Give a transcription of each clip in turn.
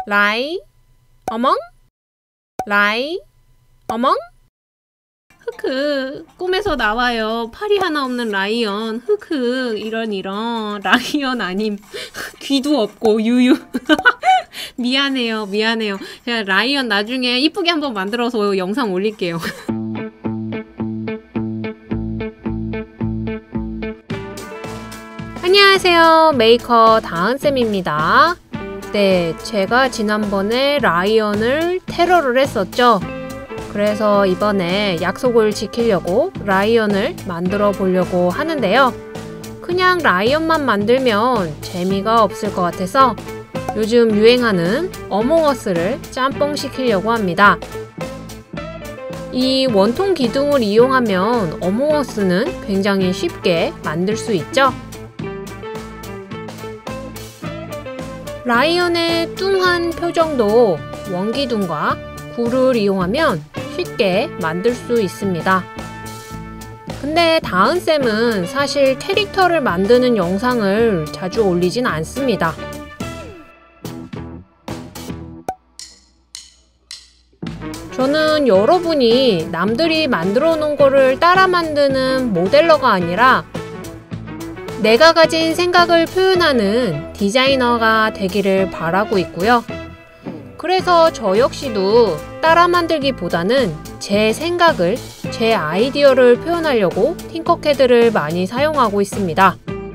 라이, 어멍, 라이, 어멍. 흑흑, 꿈에서 나와요. 팔이 하나 없는 라이언. 흑흑, 이런 라이언 아님. 귀도 없고 유유. 미안해요. 제가 라이언 나중에 이쁘게 한번 만들어서 영상 올릴게요. 안녕하세요, 메이커 다은쌤입니다. 네, 제가 지난번에 라이언을 테러를 했었죠. 그래서 이번에 약속을 지키려고 라이언을 만들어 보려고 하는데요. 그냥 라이언만 만들면 재미가 없을 것 같아서 요즘 유행하는 어몽어스를 짬뽕 시키려고 합니다. 이 원통 기둥을 이용하면 어몽어스는 굉장히 쉽게 만들 수 있죠. 라이언의 뚱한 표정도 원기둥과 굴을 이용하면 쉽게 만들 수 있습니다. 근데 다은쌤은 사실 캐릭터를 만드는 영상을 자주 올리진 않습니다. 저는 여러분이 남들이 만들어 놓은 거를 따라 만드는 모델러가 아니라 내가 가진 생각을 표현하는 디자이너가 되기를 바라고 있고요. 그래서 저 역시도 따라 만들기보다는 제 생각을, 제 아이디어를 표현하려고 팅커캐드를 많이 사용하고 있습니다.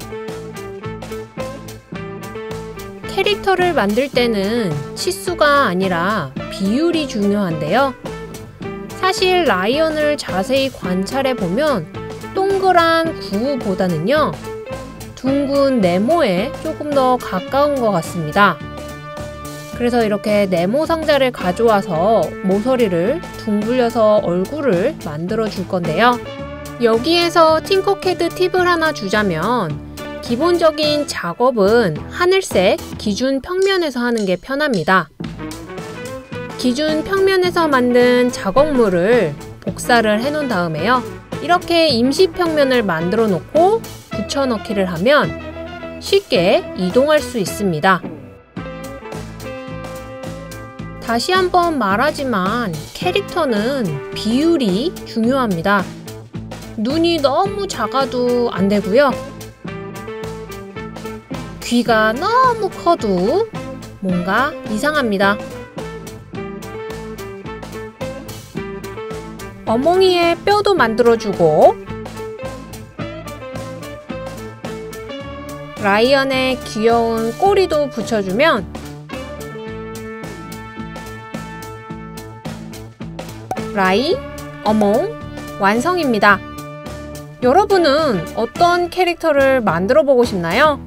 캐릭터를 만들 때는 치수가 아니라 비율이 중요한데요. 사실 라이언을 자세히 관찰해 보면 동그란 구보다는요, 둥근 네모에 조금 더 가까운 것 같습니다. 그래서 이렇게 네모 상자를 가져와서 모서리를 둥글려서 얼굴을 만들어 줄 건데요. 여기에서 팅커캐드 팁을 하나 주자면 기본적인 작업은 하늘색 기준 평면에서 하는 게 편합니다. 기준 평면에서 만든 작업물을 복사를 해 놓은 다음에요. 이렇게 임시 평면을 만들어 놓고 붙여넣기를 하면 쉽게 이동할 수 있습니다. 다시 한번 말하지만 캐릭터는 비율이 중요합니다. 눈이 너무 작아도 안 되고요. 귀가 너무 커도 뭔가 이상합니다. 어몽이의 뼈도 만들어주고 라이언의 귀여운 꼬리도 붙여주면 라이, 어몽 완성입니다. 여러분은 어떤 캐릭터를 만들어 보고 싶나요?